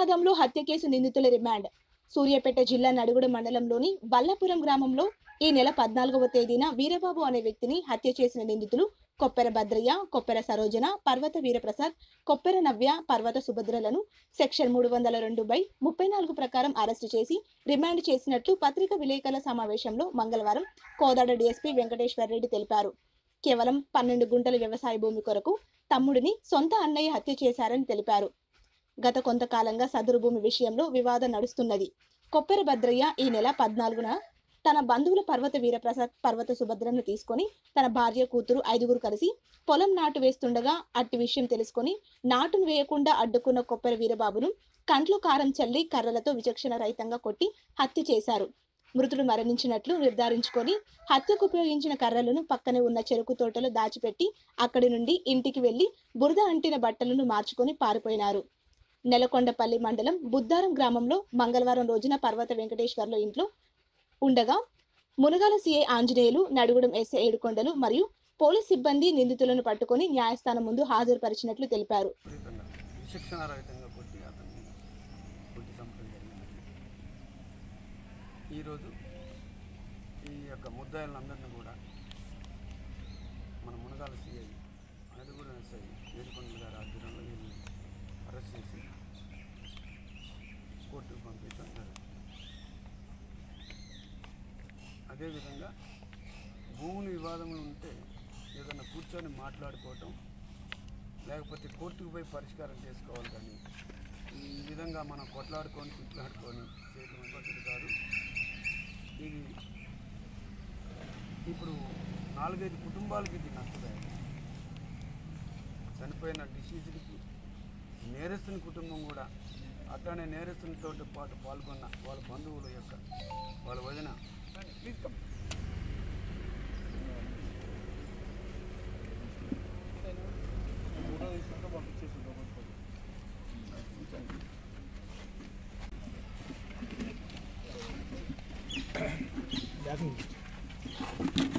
వివాదంలో హత్య కేసు నిందితుల రిమాండ్. సూర్యాపేట జిల్లా నడిగుడ మండలంలోని బల్లాపురం గ్రామంలో ఈ నెల 14వ తేదీన వీరబాబు అనే వ్యక్తిని హత్య చేసిన నిందితులు కొప్పెర భద్రయ్య, కొప్పెర సరోజన, పర్వత వీరప్రసాద్, కొప్పెర నవ్య, పర్వత సుభద్రలను సెక్షన్ 302/34 ప్రకారం అరెస్టు చేసి రిమాండ్ చేసినట్లు పత్రికా విలేకరుల సమావేశంలో మంగళవారం కోదాడ డీఎస్పీ వెంకటేశ్వర్ రెడ్డి తెలిపారు. కేవలం 12 గుంటల వ్యవసాయ భూమి కొరకు తమ్ముడిని సొంత అన్నయ్య హత్య చేశారని తెలిపారు. గత కొంతకాలంగా సదరు భూమి విషయంలో వివాదం నడుస్తున్నది. కొప్పెర భద్రయ్య ఈ నెల 14న తన బంధువుల పర్వత వీరప్రసాద్, పర్వత సుభద్రను తీసుకొని తన భార్య, కూతురు 5గురు కలిసి పొలం నాటు వేస్తుండగా అట్టి విషయం తెలుసుకొని నాటును వేయకుండా అడ్డుకున్న కొప్పెర వీరబాబును కంట్లో కారం చల్లి కర్రలతో విచక్షణ రహితంగా కొట్టి హత్య చేశారు. మృతుడు మరణించినట్లు నిర్ధారించుకొని హత్యకు ఉపయోగించిన కర్రలను పక్కనే ఉన్న చెరుకు తోటలో దాచిపెట్టి అక్కడి నుండి ఇంటికి వెళ్లి బురద అంటిన బట్టలను మార్చుకొని పారిపోయినారు. నెలకొండపల్లి మండలం బుద్దారం గ్రామంలో మంగళవారం రోజున పర్వత వెంకటేశ్వర్ల ఇంట్లో ఉండగా మునగాల సిఐ ఆంజనేయులు, నడుగుడం ఎస్ఐ ఏడుకొండలు మరియు పోలీస్ సిబ్బంది నిందితులను పట్టుకొని న్యాయస్థానం ముందు హాజరుపరిచినట్లు తెలిపారు. ఈరోజు ఈ యొక్క ముద్దాయిలందరినీ కూడా మన మునగాల సిఐ, నడుగుడం ఎస్ఐ ఏడుకొండల గారి ఆధ్వర్యంలో వీళ్ళని అరెస్ట్ చేసి కోర్టుకు పంపించడం జరిగింది. అదేవిధంగా భూములు వివాదములు ఉంటే ఏదైనా కూర్చొని మాట్లాడుకోవటం, లేకపోతే కోర్టుకు పోయి పరిష్కారం చేసుకోవాలి. కానీ ఈ విధంగా మనం కొట్లాడుకొని తిట్లాడుకొని చేయడం పద్ధతి కాదు. ఇది ఇప్పుడు 4-5 కుటుంబాలకి ఇది నచ్చలేదు. చనిపోయిన డిసీజులకి నేరస్తుని కుటుంబం కూడా అట్లానే నేరస్తునితో పాటు పాల్గొన్న వాళ్ళ బంధువుల యొక్క వాళ్ళ వదిన ప్లీజ్